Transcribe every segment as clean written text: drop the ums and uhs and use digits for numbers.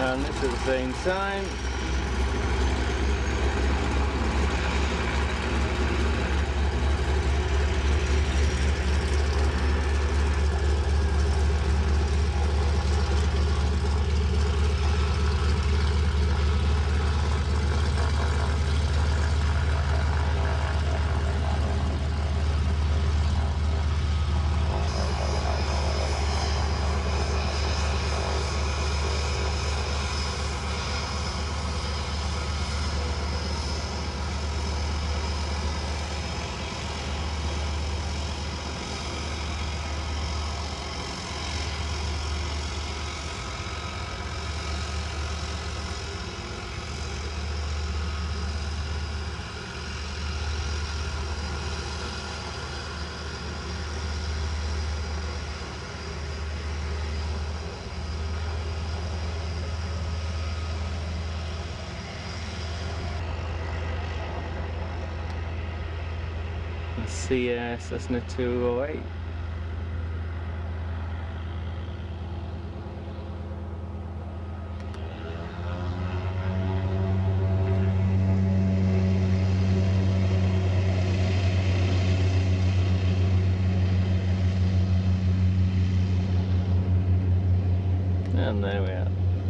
and this at the same time. CS Cessna 208. And there we are.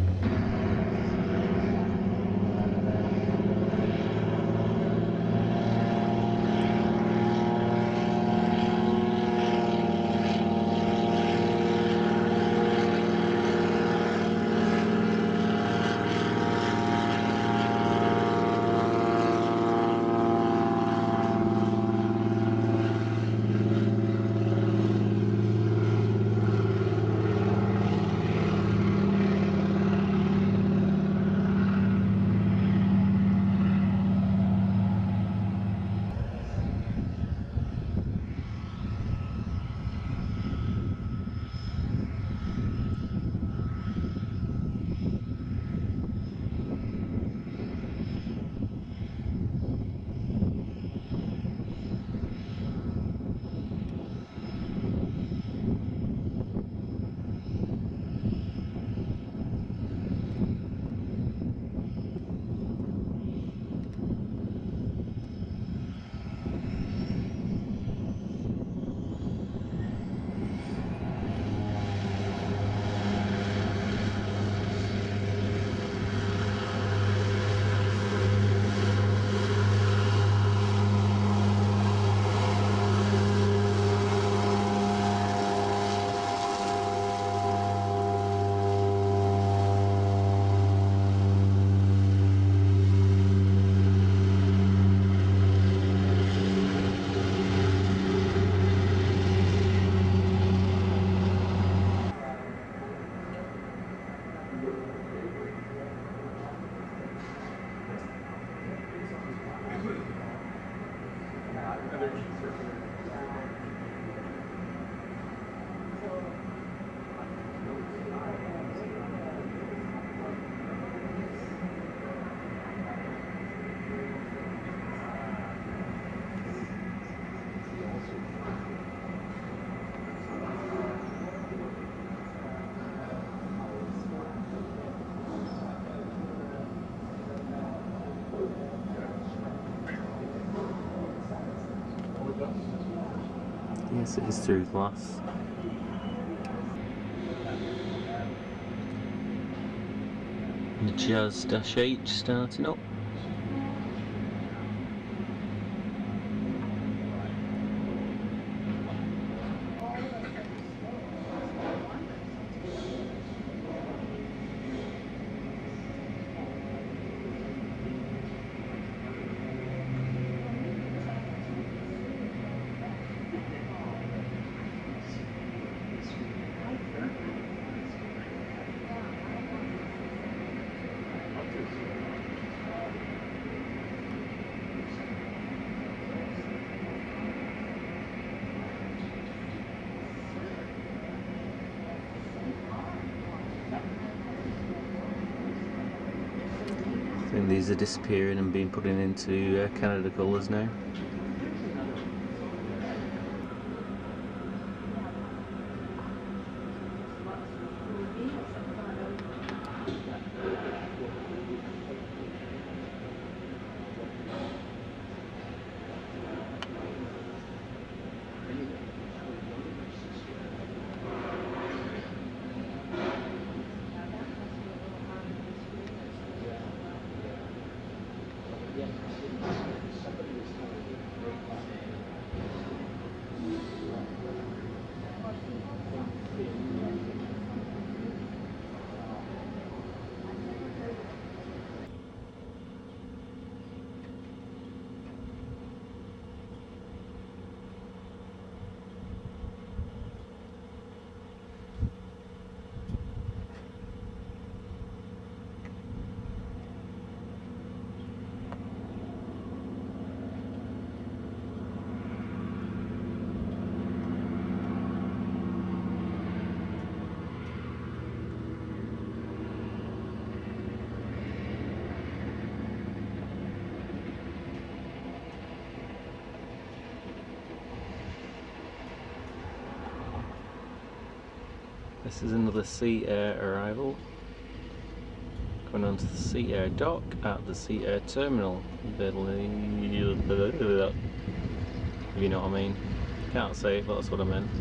Yes, it is through glass. The Jazz-H starting up. I think these are disappearing and being put into Canada colours now. This is another Sea Air arrival. Going on to the Sea Air dock at the Sea Air terminal. If you know what I mean. Can't say it, but that's what I meant.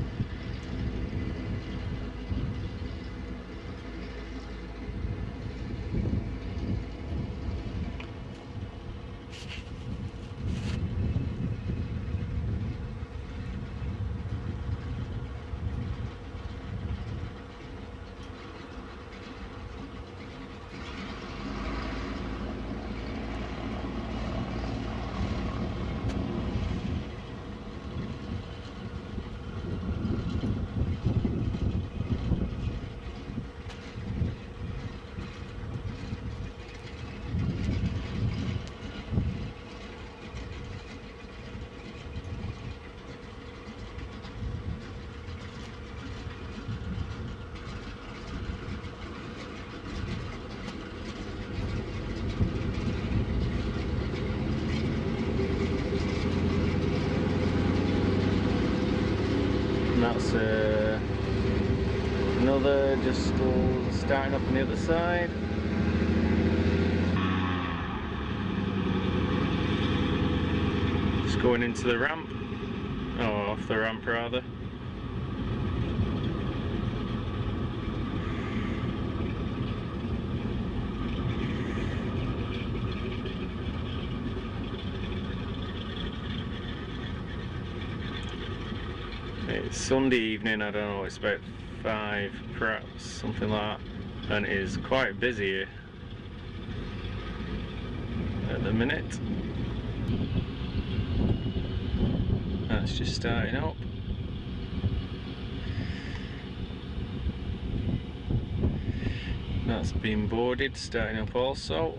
And that's another just starting up on the other side. Just going into the ramp, or off the ramp rather. It's Sunday evening, I don't know, it's about 5 perhaps, something like that, and it is quite busy here at the minute. That's just starting up. That's been boarded, starting up also.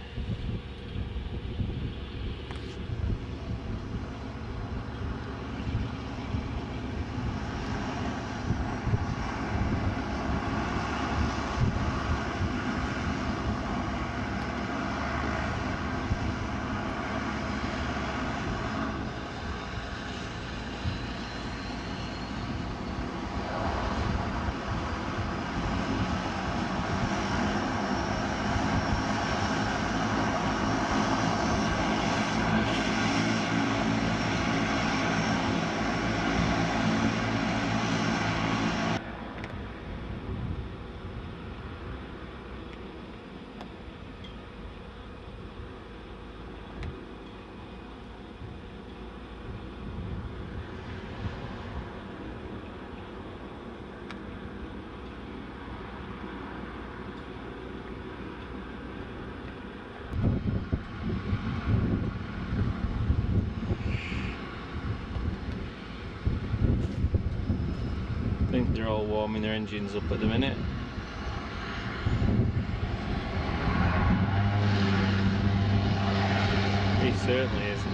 I think they're all warming their engines up at the minute. He certainly isn't.